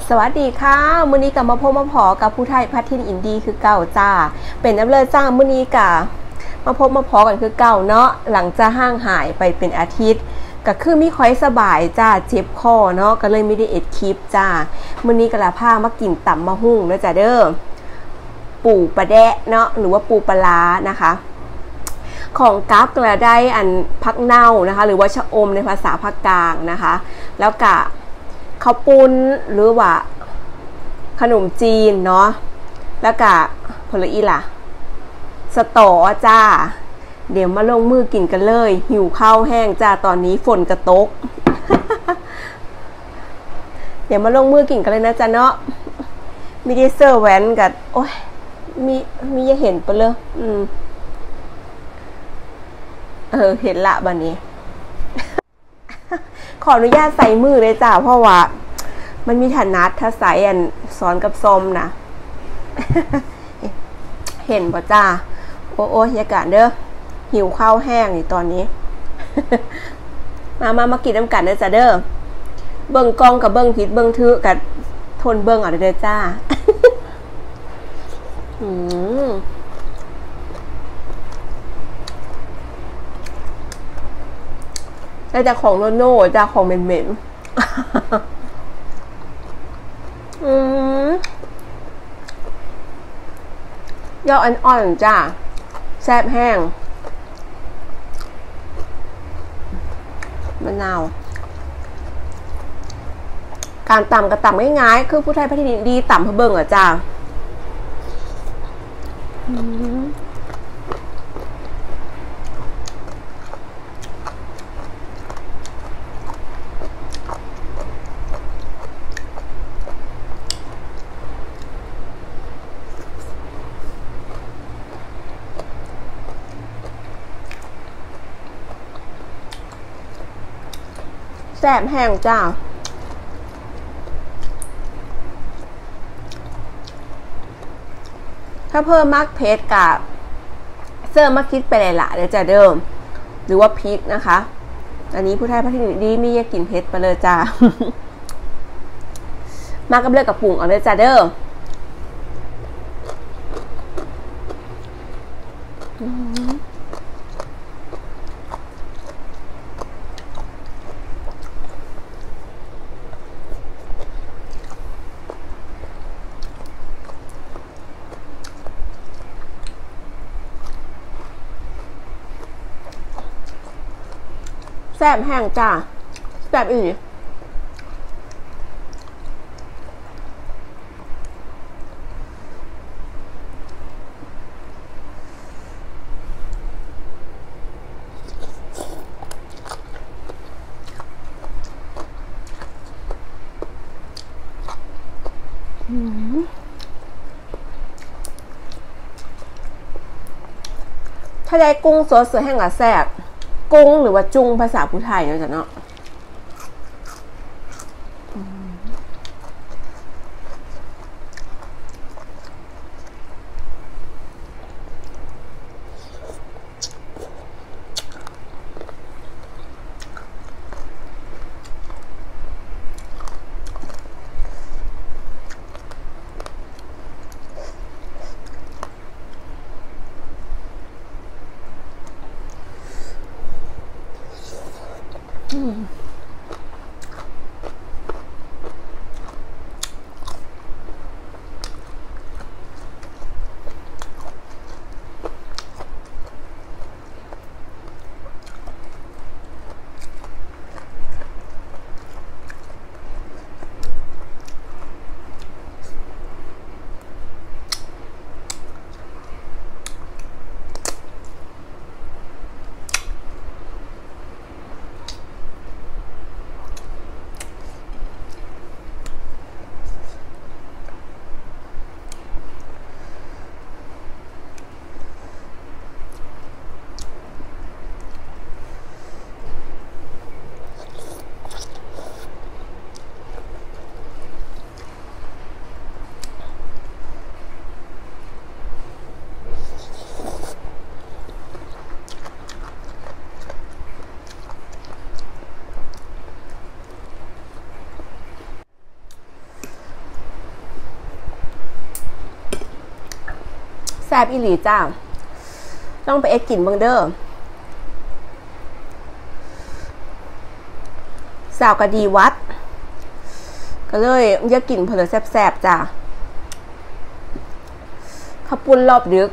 สวัสดีค่ะมื้อนี้กับมาพบมาพอกับผู้ไทยพัฒทินอินดีคือเก่าจ้าเป็นน้ำเลือดจ้ามื้อนี้กับมาพบมาพอกันคือเก่าเนาะหลังจะห่างหายไปเป็นอาทิตย์ก็คือมีค่อยสบายจ้าเจ็บคอเนาะก็เลยไม่ได้เอ็ดคลิปจ้ามื้อนี้ก็ละพามากินตำมะฮุ่งเด้อจ้าเด้อปูปลาแดะเนาะหรือว่าปูปลานะคะของกั๊บก็ได้อันพักเน่านะคะหรือว่าชะอมในภาษาภาคกลางนะคะแล้วก็ข้าวปุ้นหรือว่าขนมจีนเนาะแล้วก็ผลอีล่ะสตอจ้าเดี๋ยวมาลงมือกินกันเลยหิวข้าวแห้งจ้าตอนนี้ฝนกระตก เดี๋ยวมาลงมือกินกันเลยนะจ้าเนาะมีได้เซอร์แวนกับโอ้ยมีจะเห็นปะเลยเห็นละบัดนี้ ขออนุญาตใส่มือเลยจ้าเพราะว่ามันมีฐานัดถ้าใส่อันสอนกับซอมนะ เห็นป่ะจ้าโอ้ยยากาศเด้อหิวข้าวแห้งนี่ตอนนี้ มากินน้ำกันเด้อจ้าเด้อเบิ่งกล้องกับเบิ่งผิดเบิ่งถือกับทนเบิ่งเอาเด้อจ้า ได้จากของโน่จากของเหม็นยอดอ่อนๆจ้าแซ่บแห้งมะนาวการต่ำกระต่ำง่ายๆคือผู้ไทยพัฒนิดีต่ำเพื่อเบิ่งอ่ะจ้าแซ่บแห้งจ้าถ้าเพิ่มมักเพชรกับเสื้อมักคิดไปเลยละเดี๋ยวจะเดิมหรือว่าพริกนะคะอันนี้ผู้ไทยพัฒนิดีมีอยากกินเพชรไปเลยจ้า มากับเลือกกับปุ่งเอาเลยจ้าเดิมแซ่บแห้งจ้าแซ่บอีกถ้าได้กุ้งสดเสือแห้งกับแซ่บกุ้งหรือว่าจุ้งภาษาผู้ไทยเนาะจ้ะเนาะแซ่บอีหลีจ้าต้องไปเอ็ดกินเบิ่งเด้อสาวกะดีวัดก็เลยอยากกินเพลแซ่บๆจ้าข้าวปุ้นรอบดึก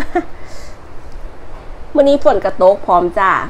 มื้อนี้ฝนกระตกพร้อมจ้า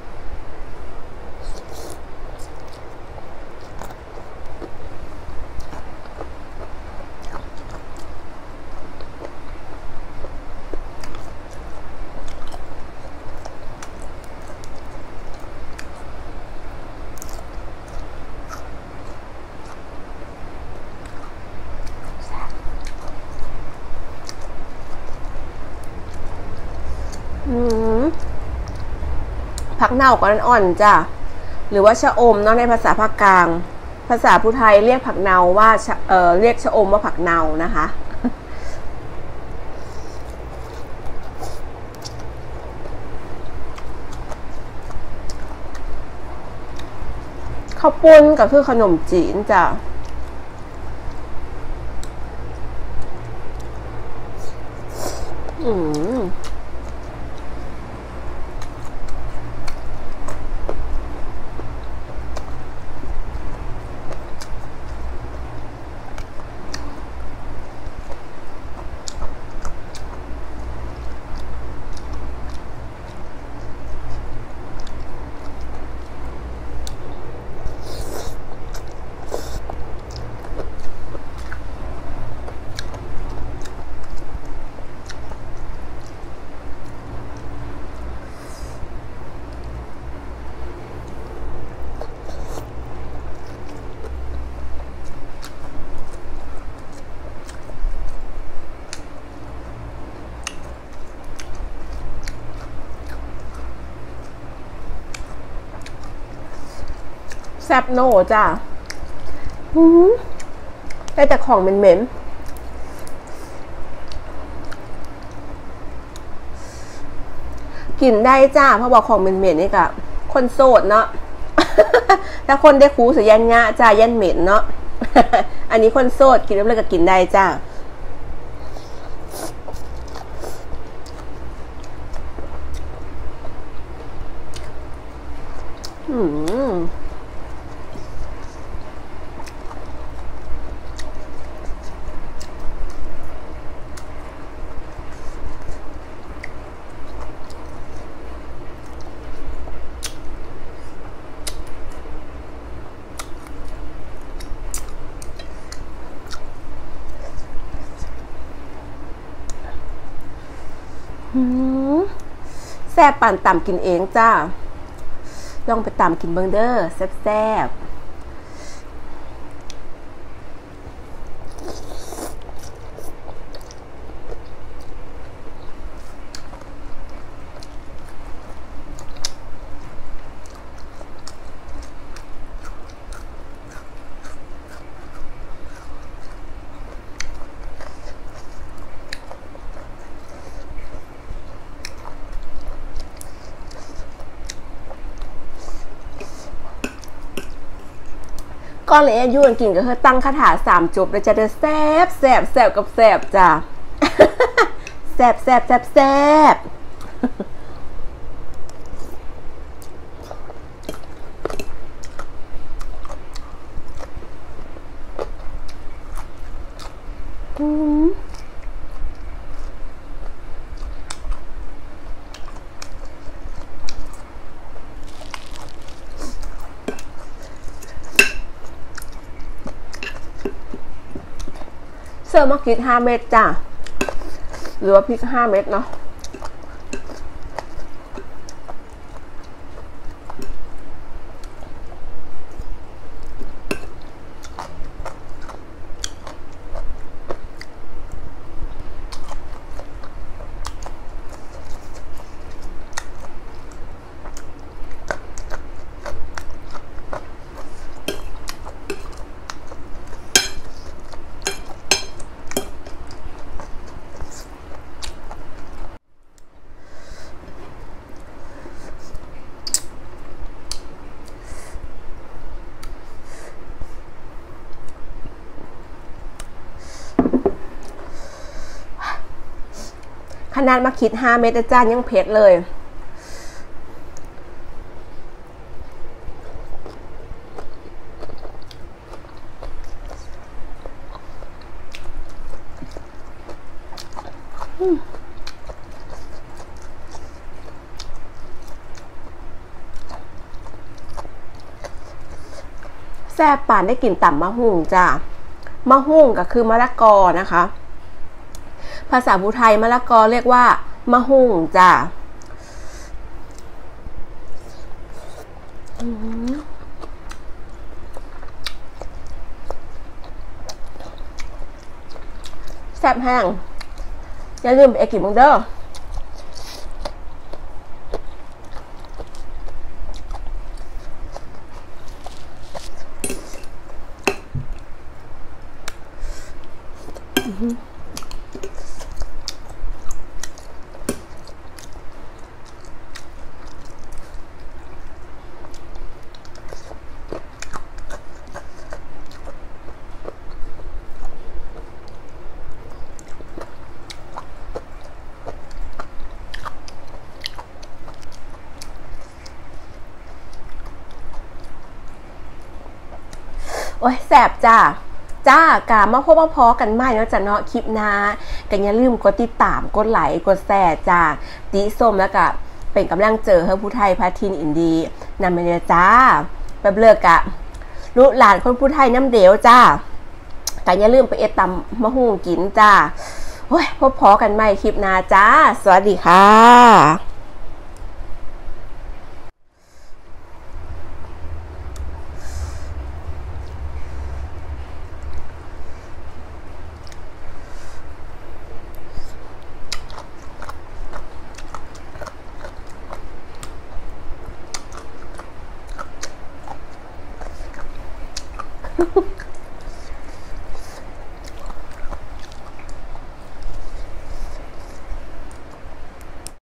ผักเน่าก็อ่อนๆจ้ะหรือว่าชะอมเนาะในภาษาภาคกลางภาษาผู้ไทยเรียกผักเนาว่าเรียกชะอมว่าผักเนานะคะข้าวปุ้นก็คือขนมจีนจ้ะแซ่บโน่จ้าได้แต่ของเหม็นๆกินได้จ้าเพราะบอกของเหม็นๆนี่กะคนโสดเนาะ ถ้าคนได้คูสยันงะจ้ายันเหม็นเนาะ อันนี้คนโสดกินแล้วเลยก็กินได้จ้าแซ่บปั่นต่ำกินเองจ้าลองไปต่ำกินเบิงเด้อแซ่บก่อนเลยอายุกันกินก็คือตั้งคาถา3 จบแล้วจะได้แซ่บกับแซ่บจ้า แซ่บเสิร์ฟมะกรีด5 เม็ดจ้ะหรือว่าพริก5 เม็ดเนาะขนาดมาคิด5 เม็ดจ้ายังเผ็ดเลยแซ่บป่านได้กลิ่นต่ำมะฮุ่งจ้ามะฮุ่งก็คือมะละกอนะคะภาษาภูไทยมะละกอเรียกว่ามะฮุ่งจ้าแซ่บแห้งอย่าลืมไปกินมึงเด้อโอ้ยแสบจ้ากามาพบมาพอกันใหม่เนาะจะเนาะคลิปหน้ากันอย่าลืมกดติดตามกดไลค์กดแชร์จ้าติส้มแล้วก็เป็นกำลังเจอเฮอผู้ไทยพาทินอินดีนำมาเลยจ้าแบบเลิกกะลูกหลานคนผู้ไทยน้ำเดียวจ้ากันอย่าลืมไปตำมะฮุ่งกินจ้าโอ้ยพบพอกันใหม่คลิปหน้าจ้าสวัสดีค่ะ